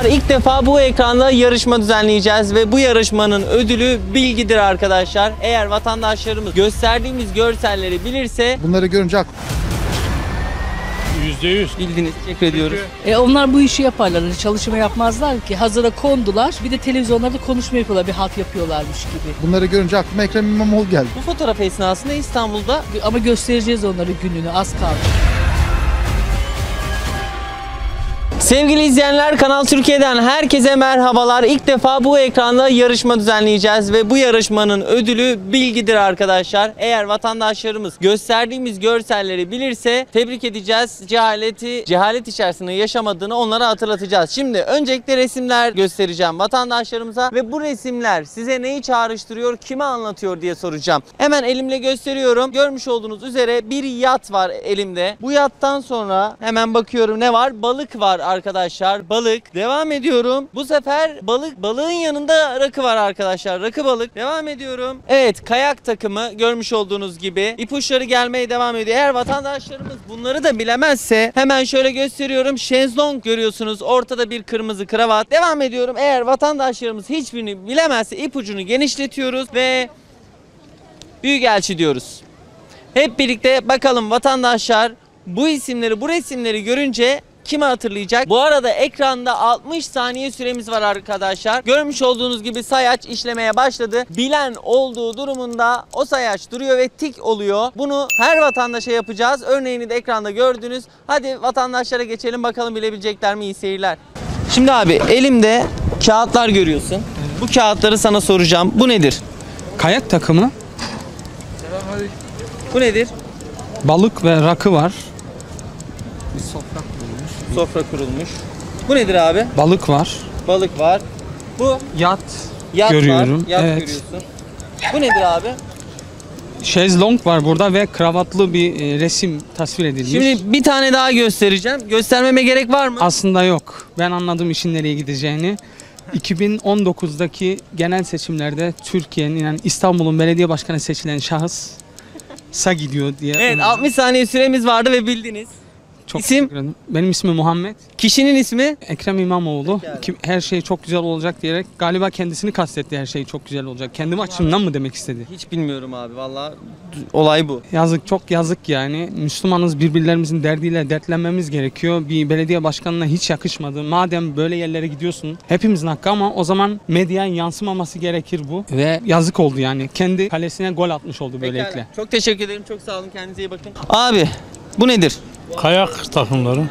İlk defa bu ekranda yarışma düzenleyeceğiz ve bu yarışmanın ödülü bilgidir arkadaşlar. Eğer vatandaşlarımız gösterdiğimiz görselleri bilirse bunları görünce %100. bildiniz. Teşekkür ediyoruz. Onlar bu işi yaparlar. Çalışma yapmazlar ki. Hazıra kondular. Bir de televizyonlarda konuşma yapıyorlar. Bir halt yapıyorlarmış gibi. bunları görünce aklıma Ekrem İmamoğlu geldi. Bu fotoğraf esnasında İstanbul'da Ama göstereceğiz onları gününü. Az kaldı. sevgili izleyenler, Kanal Türkiye'den herkese merhabalar. İlk defa bu ekranda yarışma düzenleyeceğiz ve bu yarışmanın ödülü bilgidir arkadaşlar. Eğer vatandaşlarımız gösterdiğimiz görselleri bilirse tebrik edeceğiz. Cehalet içerisinde yaşamadığını onlara hatırlatacağız. Şimdi öncelikle resimler göstereceğim vatandaşlarımıza ve bu resimler size neyi çağrıştırıyor, kime anlatıyor diye soracağım. Hemen elimle gösteriyorum. Görmüş olduğunuz üzere bir yat var elimde. Bu yattan sonra hemen bakıyorum ne var? Balık var arkadaşlar, balık. Devam ediyorum. Bu sefer balığın yanında rakı var arkadaşlar. Rakı balık. Devam ediyorum. Evet, kayak takımı görmüş olduğunuz gibi ipuçları gelmeye devam ediyor. Eğer vatandaşlarımız bunları da bilemezse hemen şöyle gösteriyorum. Şezlong görüyorsunuz. Ortada bir kırmızı kravat. Devam ediyorum. Eğer vatandaşlarımız hiçbirini bilemezse ipucunu genişletiyoruz ve Büyükelçi diyoruz. Hep birlikte bakalım vatandaşlar bu resimleri görünce kimi hatırlayacak? Bu arada ekranda 60 saniye süremiz var arkadaşlar. Görmüş olduğunuz gibi sayaç işlemeye başladı. Bilen olduğu durumunda o sayaç duruyor ve tik oluyor. Bunu her vatandaşa yapacağız. Örneğini de ekranda gördünüz. Hadi vatandaşlara geçelim bakalım bilebilecekler mi? İyi seyirler. Şimdi abi elimde kağıtlar görüyorsun. Bu kağıtları sana soracağım. Bu nedir? Kayak takımı, Bu nedir? balık ve rakı var. Sofra kurulmuş. Bu nedir abi? Balık var. Balık var. Bu Yat yat görüyorum. var. Yat Evet. görüyorsun. Bu nedir abi? Şezlong var burada ve kravatlı bir resim tasvir edilmiş. Şimdi bir tane daha göstereceğim. Göstermeme gerek var mı? Aslında yok. Ben anladım işin nereye gideceğini. 2019'daki genel seçimlerde Türkiye'nin, yani İstanbul'un belediye başkanı seçilen şahıs gidiyor diye. Evet, 60 saniye süremiz vardı ve bildiniz. Çok İsim? teşekkür ederim. Benim ismim Muhammed. Kişinin ismi? Ekrem İmamoğlu. Pekala. Her şey çok güzel olacak diyerek galiba kendisini kastetti, her şey çok güzel olacak. Kendim açımdan mı demek istedi? Hiç bilmiyorum abi, vallahi olay bu. Yazık, çok yazık yani. Müslümanız, birbirlerimizin derdiyle dertlenmemiz gerekiyor. Bir belediye başkanına hiç yakışmadı. Madem böyle yerlere gidiyorsun, hepimizin hakkı ama o zaman medyaya yansımaması gerekir bu. Ve yazık oldu yani. Kendi kalesine gol atmış oldu böylelikle. Pekala. Çok teşekkür ederim. Çok sağ olun. Kendinize iyi bakın. Abi bu nedir? Kayak takımları.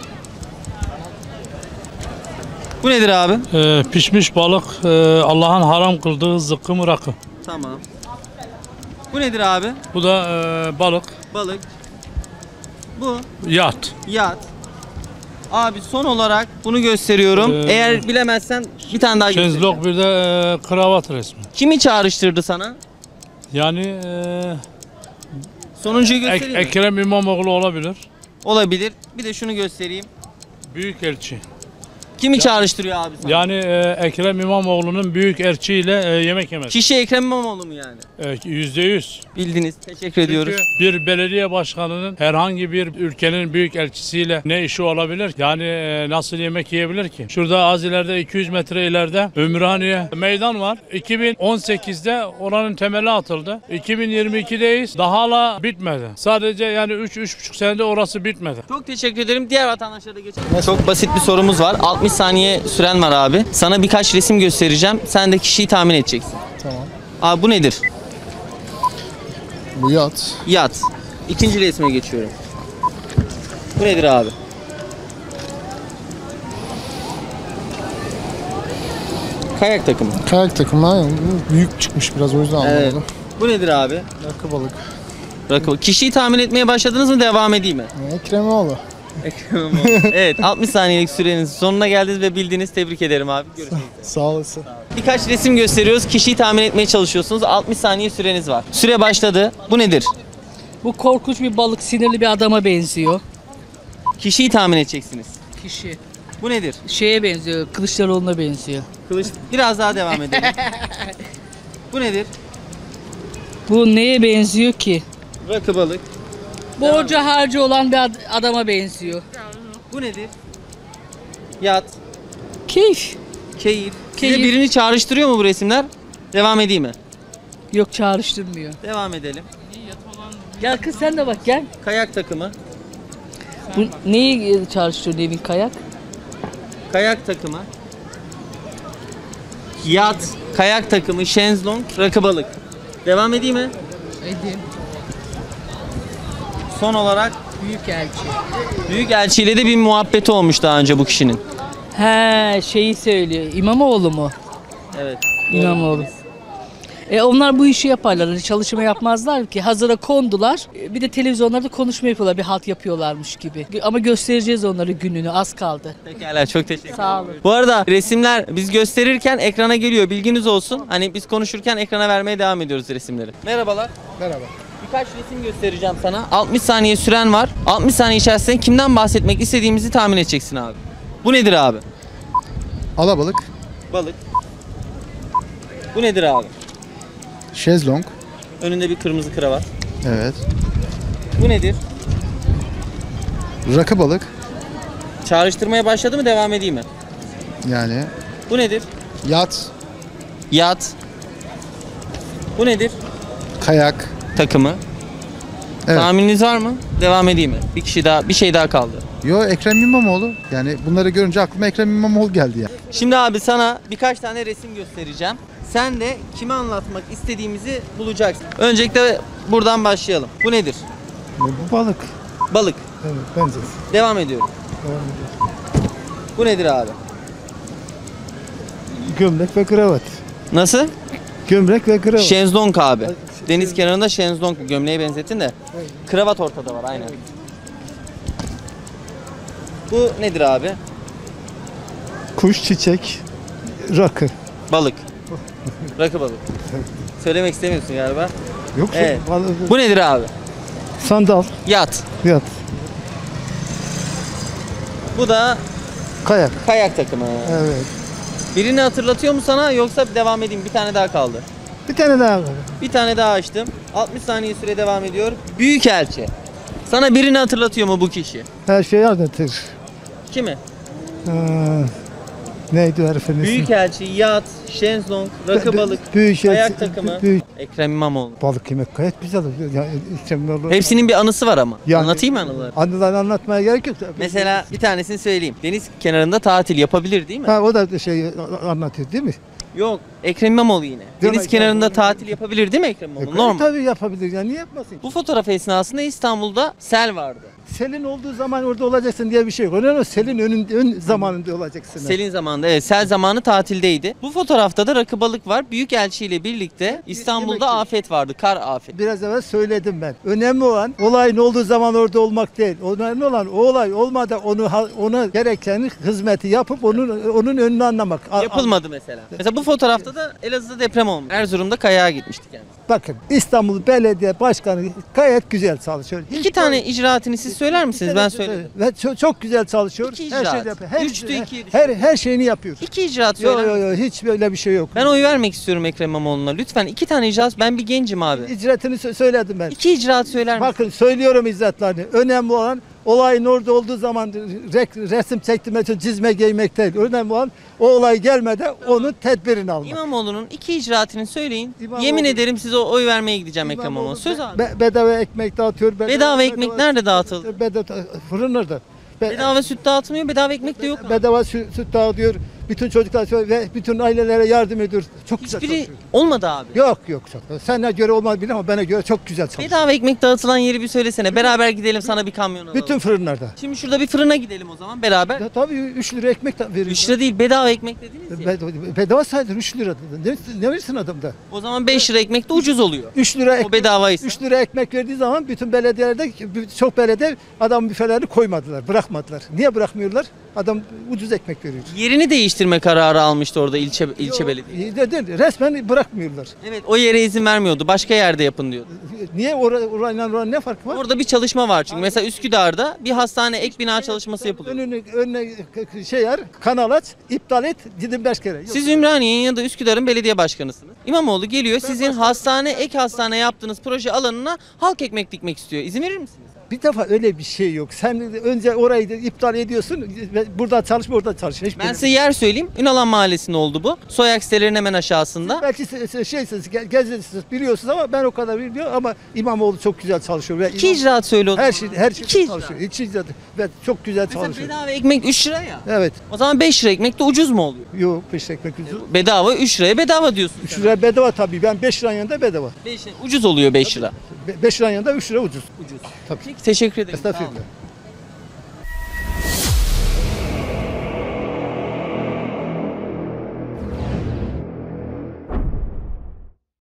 Bu nedir abi? Pişmiş balık, Allah'ın haram kıldığı zıkkım rakı. Tamam. Bu nedir abi? Bu da balık, Balık. Bu yat. yat. Abi son olarak bunu gösteriyorum. Eğer bilemezsen bir tane daha göstereceğim. Şezlong, bir de kravat resmi. Kimi çağrıştırdı sana? Yani Sonuncuyu göstereyim mi? Ekrem İmamoğlu olabilir. Olabilir. Bir de şunu göstereyim. Büyükelçi. Kimi çağrıştırıyor abi sana? Yani Ekrem İmamoğlu'nun büyükelçiyle yemek yemesi. Kişi Ekrem İmamoğlu mu yani? %100. Bildiniz. Teşekkür ediyoruz. Çünkü bir belediye başkanının herhangi bir ülkenin büyükelçisiyle ne işi olabilir? Yani nasıl yemek yiyebilir ki? Şurada az ileride 200 metre ileride Ümraniye meydan var. 2018'de oranın temeli atıldı. 2022'deyiz. Daha hala bitmedi. Sadece yani 3-3,5 senede orası bitmedi. Çok teşekkür ederim. Diğer vatandaşlara da geçelim. Çok basit bir sorumuz var. 60 saniye süren var abi. Sana birkaç resim göstereceğim. Sen de kişiyi tahmin edeceksin. Tamam. Abi bu nedir? Bu yat. Yat. İkinci resme geçiyorum. Bu nedir abi? Kayak takımı. Kayak takımı ha, büyük çıkmış biraz, o yüzden Evet. anlamadım. Bu nedir abi? Rakı balık. Rakı. Kişiyi tahmin etmeye başladınız mı? Devam edeyim mi? Ekrem İmamoğlu. Evet, 60 saniyelik sürenizin sonuna geldiniz ve bildiniz. Tebrik ederim abi. Görüşmek üzere. Sağ olasın. Birkaç resim gösteriyoruz. Kişiyi tahmin etmeye çalışıyorsunuz. 60 saniye süreniz var. Süre başladı. Bu nedir? Bu korkunç bir balık, sinirli bir adama benziyor. Kişiyi tahmin edeceksiniz. Kişi. Bu nedir? Şeye benziyor, Kılıçdaroğlu'na benziyor. Kılıç. Biraz daha devam edelim. Bu nedir? Bu neye benziyor ki? Rakı balık. Borcu harcı olan bir adama benziyor. Bu nedir? Yat. Keyif. Keyif. Size Keyif. birini çağrıştırıyor mu bu resimler? Devam edeyim mi? Yok, çağrıştırmıyor. Devam edelim. Gel kız, sen de bak gel. Kayak takımı. Bu neyi çağrıştırıyor evin kayak? Kayak takımı. Yat, kayak takımı, şezlong, rakı balık. Devam edeyim mi? Edeyim. Son olarak Büyükelçi. Büyükelçi de bir muhabbeti olmuş daha önce bu kişinin. He, şeyi söylüyor. İmamoğlu mu? Evet. İmamoğlu. Onlar bu işi yaparlar. Hani çalışma yapmazlar ki. Hazıra kondular. Bir de televizyonlarda konuşma yapıyorlar. Bir halt yapıyorlarmış gibi. Ama göstereceğiz onları gününü. Az kaldı. Pekala, çok teşekkür ederim. Sağ olun. Bu arada resimler biz gösterirken ekrana geliyor. Bilginiz olsun. Hani biz konuşurken ekrana vermeye devam ediyoruz resimleri. Merhabalar. Merhaba. Birkaç resim göstereceğim sana. 60 saniye süren var. 60 saniye içerisinde kimden bahsetmek istediğimizi tahmin edeceksin abi. Bu nedir abi? Alabalık. Balık. Bu nedir abi? Şezlong. Önünde bir kırmızı kravat. Evet. Bu nedir? Rakı balık. Çağrıştırmaya başladı mı, devam edeyim mi? Yani Bu nedir? yat, Yat. Bu nedir? kayak. Takımı. Evet. Tahmininiz var mı? Devam edeyim mi? Bir şey daha kaldı. Yo, Ekrem İmamoğlu. Yani bunları görünce aklıma Ekrem İmamoğlu geldi ya. Şimdi abi sana birkaç tane resim göstereceğim. Sen de kime anlatmak istediğimizi bulacaksın. Öncelikle buradan başlayalım. Bu nedir? Bu balık. Balık. Evet, benzer. Devam ediyorum. Bu nedir abi? Gömlek ve kravat. Nasıl? Gömlek ve kravat. Şezlong abi. Deniz kenarında şezlong, gömleğe benzettin de. Kravat ortada var aynen. Bu nedir abi? Kuş, çiçek, rakı. Balık. Rakı balık. Söylemek istemiyorsun galiba. Yok, Evet. Bu nedir abi? sandal, Yat. yat, Bu da kayak. kayak takımı. Evet. Birini hatırlatıyor mu sana, yoksa devam edeyim? Bir tane daha kaldı. Bir tane daha var. Bir tane daha açtım. 60 saniye süre devam ediyor. Büyükelçi. Sana birini hatırlatıyor mu bu kişi? Her şeyi anlatır. Kimi? Neydi o herifin ismi? Büyükelçi, yat, şezlong, rakı balık, kayak takımı. Ekrem İmamoğlu. Balık yemek gayet güzel. Ya, Hepsinin bir anısı var ama. Yani- Anlatayım mı anıları? Anılarını anlatmaya gerek yok. Mesela bir tanesini söyleyeyim. Deniz kenarında tatil yapabilir değil mi? Ha, o da şey anlatıyor değil mi? Yok. Ekrem İmamoğlu yine. Değil Deniz mi? kenarında tatil yapabilir değil mi Ekrem İmamoğlu? Normal. Tabii yapabilir ya, niye yapmasın? Bu fotoğraf esnasında İstanbul'da sel vardı. Selin olduğu zaman orada olacaksın diye bir şey yok. Önemli, selin ön zamanında olacaksın. Selin zamanında, evet, sel zamanı tatildeydi. Bu fotoğrafta da rakı balık var. Büyükelçi ile birlikte İstanbul'da yemek afet vardı. Kar afeti. Biraz evvel söyledim ben. Önemli olan olayın olduğu zaman orada olmak değil. Önemli olan o olay olmadan ona gereken hizmeti yapıp onun önünü anlamak. Yapılmadı mesela. Mesela bu fotoğrafta da Elazığ'da deprem olmuş. Erzurum'da kayağa gitmiştik yani. Bakın, İstanbul Belediye Başkanı gayet güzel çalışıyor. İki tane icraatını siz söyler misiniz? Ben söyleyeyim. Ve çok güzel çalışıyor. İki Her icraat. şeyi yapıyor. Üçtü, ikiyi her şeyini yapıyor. İki icraat Yok söyler yok misiniz? yok, hiç böyle bir şey yok. Ben oy vermek istiyorum Ekrem İmamoğlu'na. Lütfen iki tane icraat. Ben bir gencim abi. İcraatını söyledim ben. İki icraat söyler misiniz? Bakın, söylüyorum icraatlarını. Önemli olan olayın orada olduğu zaman resim çektirmek için çizme giymek değil. Önemli olan o olay gelmeden onun tedbirini almak. İmamoğlu'nun iki icraatını söyleyin. İmamoğlu- Yemin ederim size oy vermeye gideceğim Ekrem İmamoğlu. Söz abi. Bedava ekmek dağıtıyor. Bedava ekmek nerede dağıtıldı? Bedava fırınlarda. Bedava süt dağıtmıyor, bedava ekmek de yok mu? Bedava süt dağıtıyor. Bütün çocuklar ve bütün ailelere yardım ediyor. Çok güzel Hiçbiri çalışıyor. olmadı abi. Yok yok. Sana göre olmaz bilir ama bana göre çok güzel çalışıyor. Bedava ekmek dağıtılan yeri bir söylesene. Beraber gidelim, sana bir kamyon alalım. Bütün fırınlarda. Şimdi şurada bir fırına gidelim o zaman beraber. Ya, tabii 3 lira ekmek de veriyor. 3 lira değil, bedava ekmek dediniz ya. Bedava sayılır 3 lira. Ne verirsin adamda? O zaman 5 lira ekmek de ucuz oluyor. 3 lira O bedavaysa. 3 lira ekmek verdiği zaman bütün belediyelerde çok belediye adam büfelerini koymadılar, bırakmadılar. Niye bırakmıyorlar? Adam ucuz ekmek veriyor. Yerini değiştirme kararı almıştı orada ilçe belediye. Resmen bırakmıyorlar. Evet, o yere izin vermiyordu. Başka yerde yapın diyordu. Niye orayla ne farkı var? Orada bir çalışma var çünkü. Mesela Üsküdar'da bir hastane ek bina çalışması yapılıyor. Önüne kanal aç, iptal et, gidin başka yere. Yok. Siz Ümraniye'nin ya da Üsküdar'ın belediye başkanısınız. İmamoğlu geliyor, sizin hastane, ek hastane yaptığınız proje alanına halk ekmek dikmek istiyor. İzin verir misiniz? Bir defa öyle bir şey yok. Sen önce orayı da iptal ediyorsun. Burada çalışma, orada çalış. Hiç Ben böyle- size yer söyleyeyim. Ünalan Mahallesi'nde oldu bu. Soyak sitelerin hemen aşağısında. Belki şeysiniz, gezirsiniz, biliyorsunuz ama ben o kadar bilmiyorum ama İmamoğlu çok güzel çalışıyor. Ve İki icraat söyle o zaman. her İki şey icraat. çalışıyor. İki icraat ve çok güzel Mesela çalışıyor. bedava ekmek 3 lira ya. Evet. O zaman 5 lira ekmek de ucuz mu oluyor? Yok, peş ekmek ucuz. Bedava 3 liraya bedava diyorsun. 3 lira bedava tabii. Ben 5 liranın yanında bedava. 5 lira. Ucuz oluyor 5 lira. 5 liranın yanında 3 lira ucuz. Ucuz. Tabii. Peki, teşekkür ederim. Sağ olun. Estağfurullah.